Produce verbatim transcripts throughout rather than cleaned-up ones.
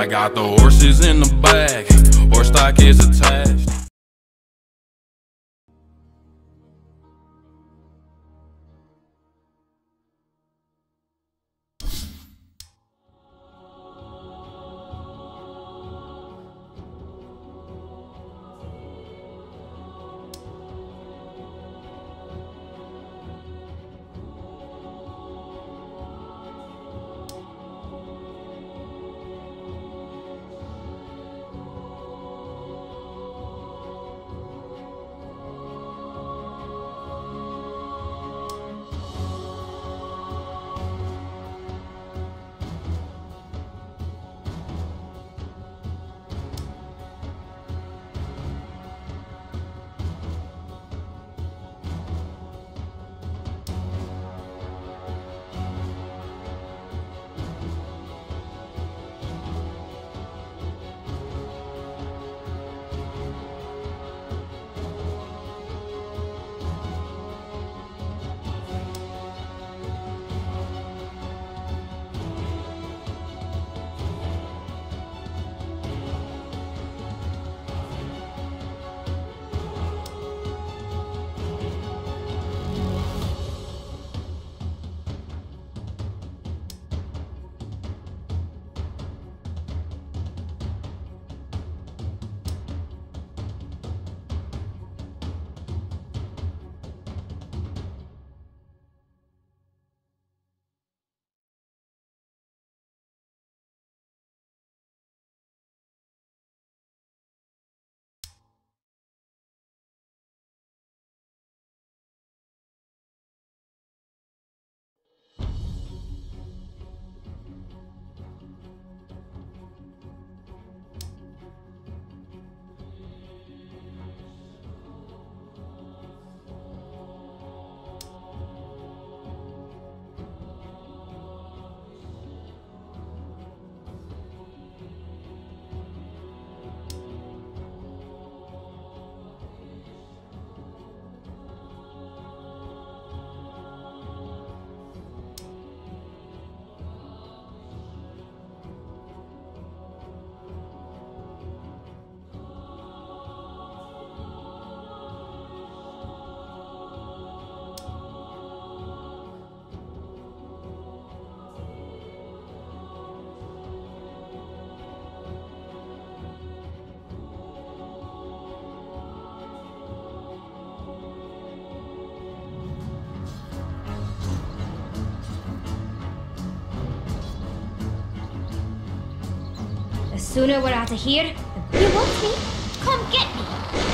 I got the horses in the back, horse stock is attached. The sooner we're out of here, the... You want me? Come get me!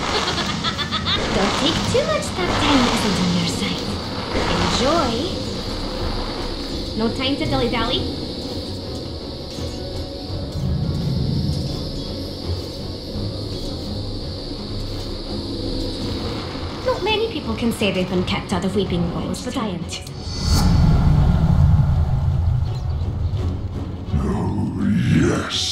Don't take too much, that time isn't on your side. Enjoy! No time to dilly-dally. Not many people can say they've been kept out of weeping wells, but I am too. Oh, yes.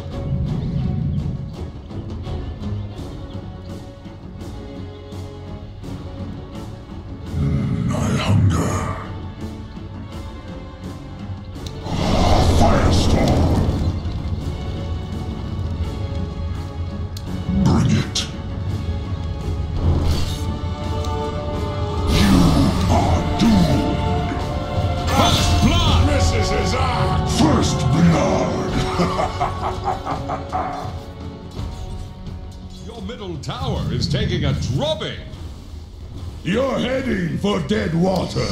Your middle tower is taking a drubbing. You're heading for dead water.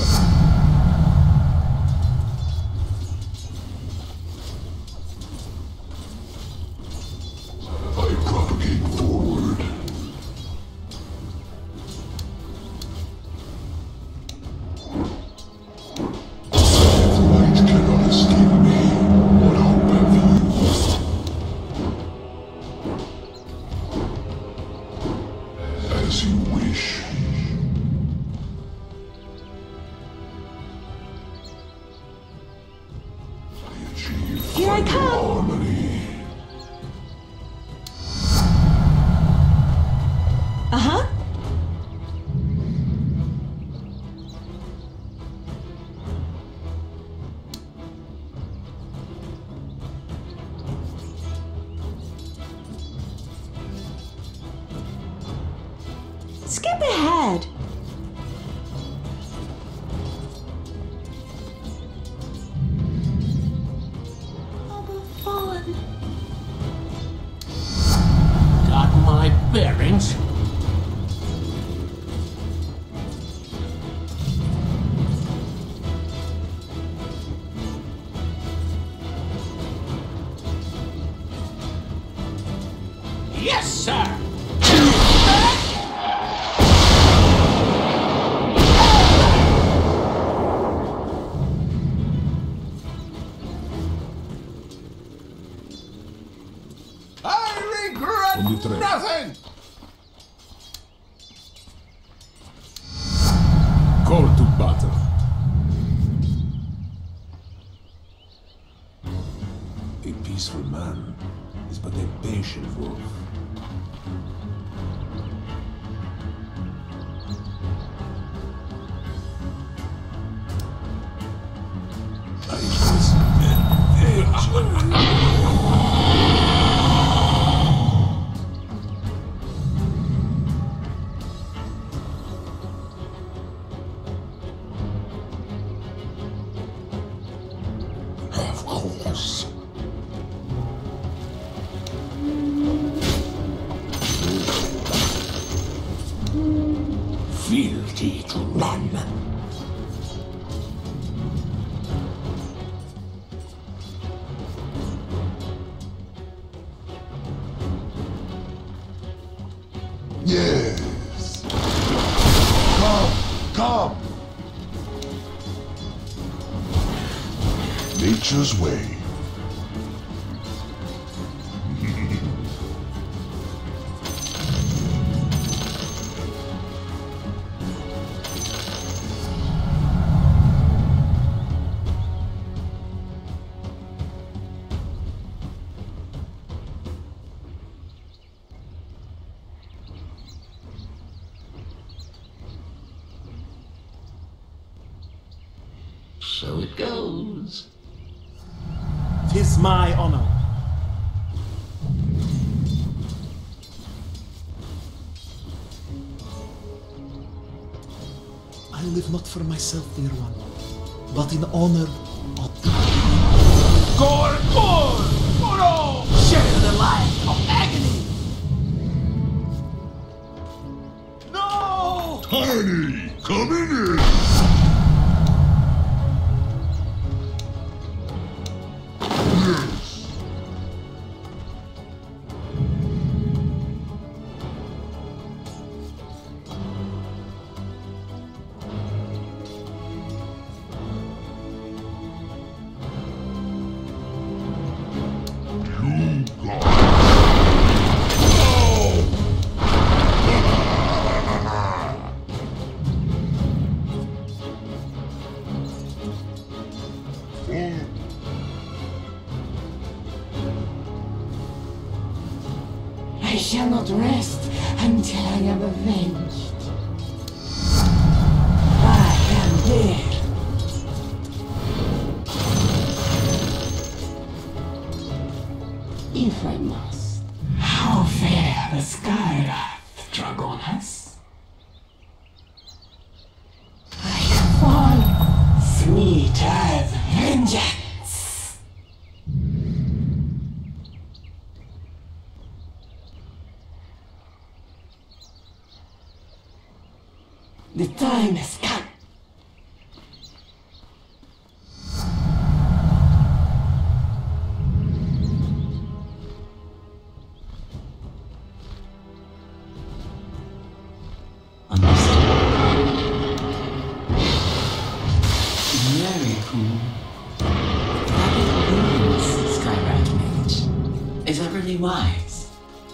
I propagate forward. Light cannot escape me. Unopened views. As you wish. I achieve Here I come. harmony. Uh-huh. Skip ahead. Fun. Got my bearings. Yes, sir. I regret nothing! Call to battle. A peaceful man is but a patient wolf. I was an angel. Of course. Fealty to none. Yes. Come, come. Nature's way. So it goes. 'Tis my honor. I live not for myself, dear one, but in honor of Gor, Gor! Oro! share the life of agony. No! Tiny, coming in! Yes! You got I shall not rest until I am avenged. I am there. If I must. How fair the sky hath, Dragoness. I have won. Sweet as vengeance. The time has come. Very cool. That rules, Skyrat Mage. Is that really wise?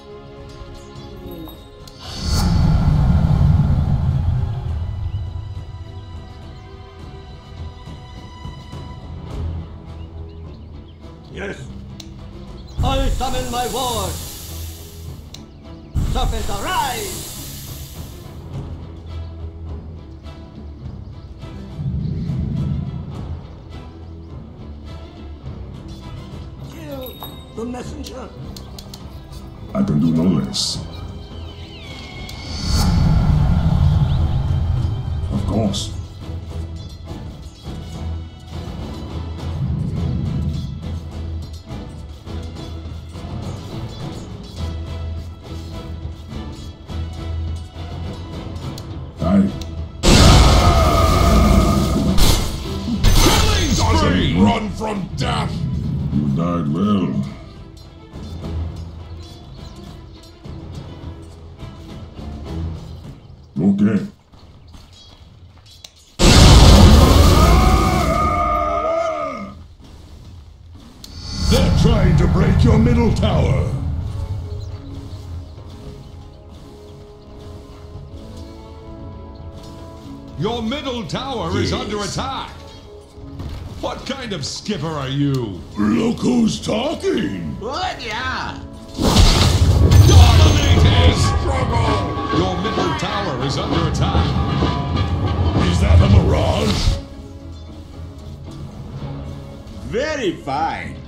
Yes. I summon my ward. Serpent, arise! Kill the messenger. I can do no less. die. Killing Run from death! You died well. Okay. They're trying to break your middle tower. Your middle tower is Yes. under attack. What kind of skipper are you? Look who's talking! What? Yeah. Dominating! Struggle! Your middle tower is under attack. Is that a mirage? Very fine.